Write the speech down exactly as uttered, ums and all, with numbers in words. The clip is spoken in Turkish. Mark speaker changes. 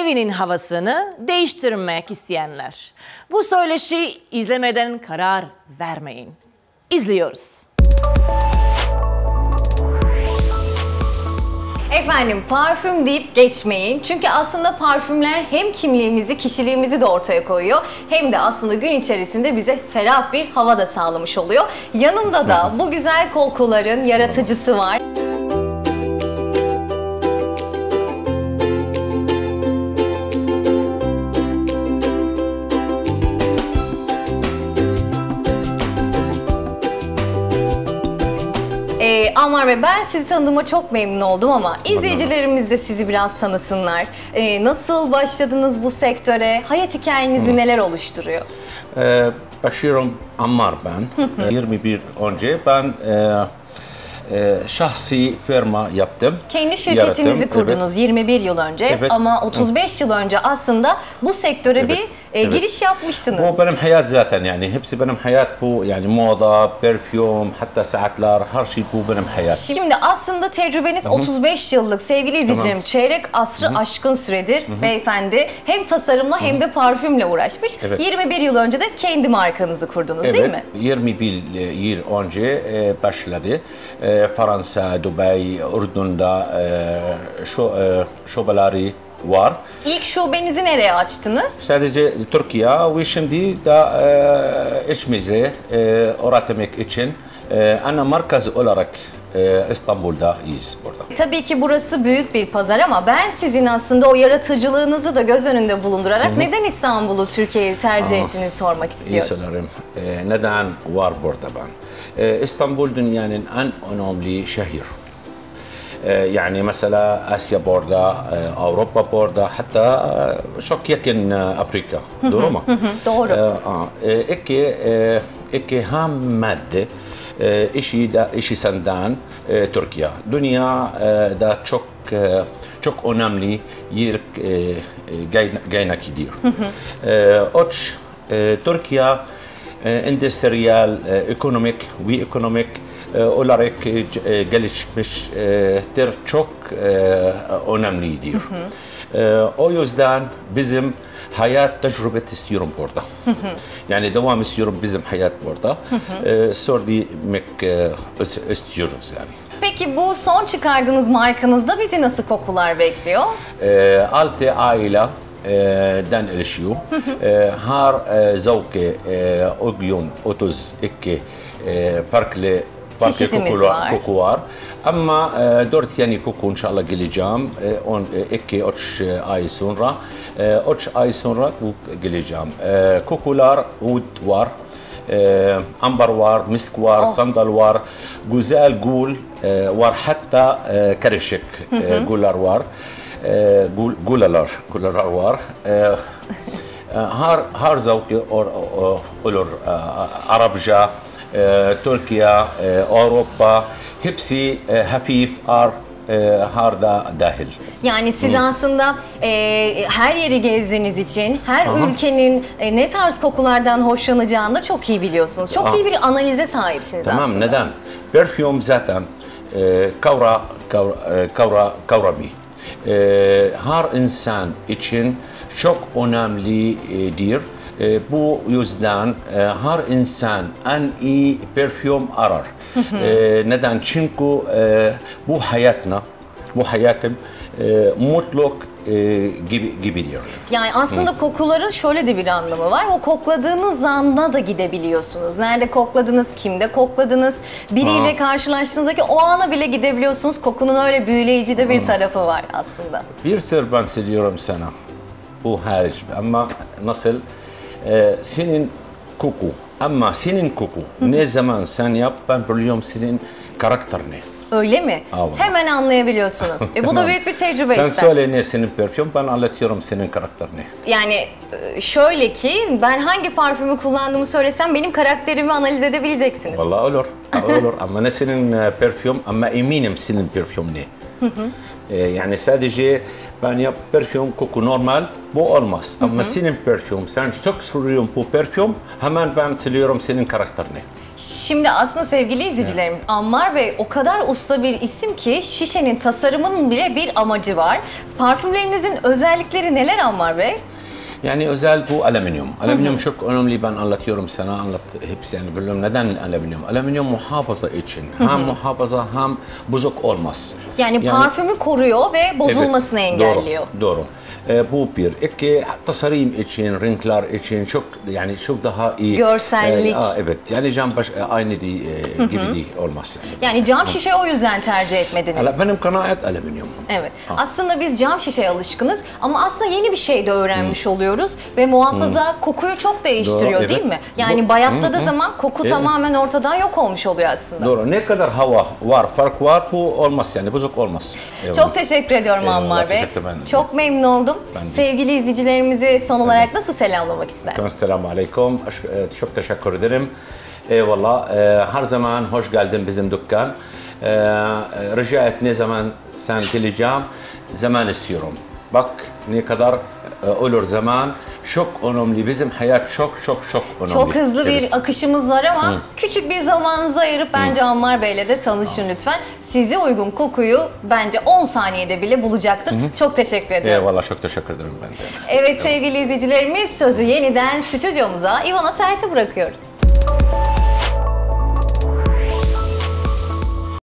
Speaker 1: evinin havasını değiştirmek isteyenler. Bu söyleşi izlemeden karar vermeyin. İzliyoruz.
Speaker 2: Efendim parfüm deyip geçmeyin. Çünkü aslında parfümler hem kimliğimizi, kişiliğimizi de ortaya koyuyor. Hem de aslında gün içerisinde bize ferah bir hava da sağlamış oluyor. Yanımda da bu güzel kokuların yaratıcısı var. Ee, Ammar Bey, ben sizi tanıdığıma çok memnun oldum ama izleyicilerimiz de sizi biraz tanısınlar. Ee, nasıl başladınız bu sektöre? Hayat hikayenizi neler oluşturuyor?
Speaker 3: Ee, Başıyorum Ammar ben. yirmi bir önce ben e, e, şahsi firma yaptım.
Speaker 2: Kendi şirketinizi
Speaker 3: yarattım.
Speaker 2: kurdunuz, evet. yirmi bir yıl önce,
Speaker 3: evet.
Speaker 2: Ama otuz beş yıl önce aslında bu sektöre
Speaker 3: evet.
Speaker 2: bir e,
Speaker 3: evet.
Speaker 2: giriş yapmıştınız.
Speaker 3: Bu benim hayat zaten, yani hepsi benim hayat bu, yani moda, parfüm, hatta saatler, her şey bu benim hayat.
Speaker 2: Şimdi aslında tecrübeniz Hı-hı. otuz beş yıllık sevgili izleyicilerim, tamam. çeyrek asrı Hı-hı. aşkın süredir Hı-hı. beyefendi hem tasarımla Hı-hı. hem de parfümle uğraşmış. Evet. yirmi bir yıl önce de kendi markanızı kurdunuz,
Speaker 3: evet.
Speaker 2: değil mi?
Speaker 3: yirmi bir yıl önce başladı. Fransa, Dubai, Ürdün'de şu şubeleri var.
Speaker 2: İlk şubenizi nereye açtınız?
Speaker 3: Sadece Türkiye ve şimdi de e, işimizi e, öğretmek için e, ana merkez olarak e, İstanbul'dayız burada.
Speaker 2: Tabii ki burası büyük bir pazar ama ben sizin aslında o yaratıcılığınızı da göz önünde bulundurarak Hı-hı. neden İstanbul'u, Türkiye'yi tercih Aa, ettiğinizi sormak istiyorum.
Speaker 3: İyi söylerim. E, neden var burada ben? E, İstanbul dünyanın en önemli şehir. يعني مثلا آسيا بوردا أوروبا بوردا حتى çok yakın Afrika, doğru mu?
Speaker 2: Doğru.
Speaker 3: İki iki ham madde işi da işi senden Türkiye. Dünya da çok çok önemli yer gayna gidiyor. Oç Türkiye endüstriyel, ekonomik ve ekonomik olarak gelişmiştir, çok önemlidir. Hı hı. O yüzden bizim hayat tecrübet istiyorum burada. Hı hı. Yani devam istiyorum bizim hayat burada. Söylemek istiyoruz yani.
Speaker 2: Peki bu son çıkardığınız markanızda bizi nasıl kokular bekliyor?
Speaker 3: Altı aile den oluşuyor. Her zevki o gün otuz iki farklı
Speaker 2: çeşitimiz var.
Speaker 3: Koku var. Ama e, dört yeni koku inşallah geleceğim. on iki üç ay sonra. üç ay sonra geleceğim. E, kokular ud var. E, ambar var, misk var, oh. sandal var. Güzel gül e, var, hatta e, karışık e, güller var. E, gül, güller, güller var. E, her her zevki olur. Arapça, E, Türkiye, e, Avrupa, hepsi e, hafif ar e, harda dahil.
Speaker 2: Yani siz hmm. aslında e, her yeri gezdiğiniz için her Aha. ülkenin e, ne tarz kokulardan hoşlanacağını da çok iyi biliyorsunuz. Çok Aha. iyi bir analize sahipsiniz
Speaker 3: tamam,
Speaker 2: aslında.
Speaker 3: Tamam, neden? Parfüm zaten e, kavra kavra kavra kavramı. E, her insan için çok önemlidir. E, bu yüzden e, her insan en iyi parfüm arar. e, neden? Çünkü e, bu hayatına, bu hayatım e, mutluluk e, gibi gibidir.
Speaker 2: Yani aslında Hı. kokuların şöyle de bir anlamı var. O kokladığınız anda da gidebiliyorsunuz. Nerede kokladınız, kimde kokladınız, biriyle karşılaştığınızdaki o ana bile gidebiliyorsunuz. Kokunun öyle büyüleyici de bir Hı. tarafı var aslında.
Speaker 3: Bir sır ben söylüyorum sana. Bu hariç ama nasıl? Ee, senin koku, ama senin koku Hı. ne zaman sen yap, ben biliyorum senin karakterini.
Speaker 2: Öyle mi?
Speaker 3: Aa,
Speaker 2: hemen anlayabiliyorsunuz. e, bu
Speaker 3: tamam.
Speaker 2: da büyük bir tecrübe
Speaker 3: sen
Speaker 2: ister.
Speaker 3: Sen söyle ne senin parfüm, ben anlatıyorum senin karakterini.
Speaker 2: Yani şöyle ki, ben hangi parfümü kullandığımı söylesem benim karakterimi analiz edebileceksiniz.
Speaker 3: Vallahi olur, olur ama ne senin parfüm, ama eminim senin parfüm ne. Hı hı. Ee, yani sadece ben yap parfüm koku normal, bu olmaz. Hı hı. Ama senin parfüm, sen çok soruyorum bu parfüm, hemen ben söylüyorum senin karakterini.
Speaker 2: Şimdi aslında sevgili izleyicilerimiz, Ammar Bey o kadar usta bir isim ki şişenin tasarımının bile bir amacı var. Parfümlerinizin özellikleri neler Ammar Bey?
Speaker 3: Yani özel bu alüminyum. Alüminyum çok önemli, ben anlatıyorum sana, anlat hepsi yani biliyorum neden alüminyum. Alüminyum muhafaza için. Hem muhafaza hem bozuk olmaz.
Speaker 2: Yani,
Speaker 3: Yani
Speaker 2: parfümü koruyor ve bozulmasını
Speaker 3: evet,
Speaker 2: engelliyor.
Speaker 3: Doğru, doğru. Ee, bu bir. İki, tasarım için, renkler için çok yani çok daha iyi.
Speaker 2: Görsellik.
Speaker 3: Ee, aa, evet, yani cam baş, aynı değil, e, gibi değil, olmaz yani.
Speaker 2: Yani cam şişe o yüzden tercih etmediniz.
Speaker 3: Hala benim kanaat alüminyum.
Speaker 2: Evet. Ha. Aslında biz cam şişeye alışkınız ama aslında yeni bir şey de öğrenmiş hmm. oluyoruz ve muhafaza hmm. kokuyu çok değiştiriyor. Doğru, evet. Değil mi? Yani bu, bayatladığı hmm. zaman koku evet. tamamen ortadan yok olmuş oluyor aslında.
Speaker 3: Doğru. Ne kadar hava var, fark var, bu olmaz yani, bozuk olmaz.
Speaker 2: Eyvallah. Çok teşekkür ediyorum Ammar Bey. Çok memnun oldum. Sevgili izleyicilerimizi son olarak evet. nasıl selamlamak istersiniz?
Speaker 3: Selamun aleyküm. Çok teşekkür ederim. Eyvallah. Her zaman hoş geldin bizim dükkan. Rica et ne zaman sen geleceğim, zaman istiyorum. Bak ne kadar olur zaman. Çok önemli. Bizim hayat çok çok çok önemli.
Speaker 2: Çok hızlı evet. bir akışımız var ama Hı. küçük bir zamanınızı ayırıp bence Hı. Ammar Bey'le de tanışın Hı. lütfen. Size uygun kokuyu bence on saniyede bile bulacaktır. Hı. Çok teşekkür ediyorum.
Speaker 3: Eyvallah, çok teşekkür ederim ben de.
Speaker 2: Evet sevgili izleyicilerimiz, sözü yeniden stüdyomuza Ivana Sert'e bırakıyoruz.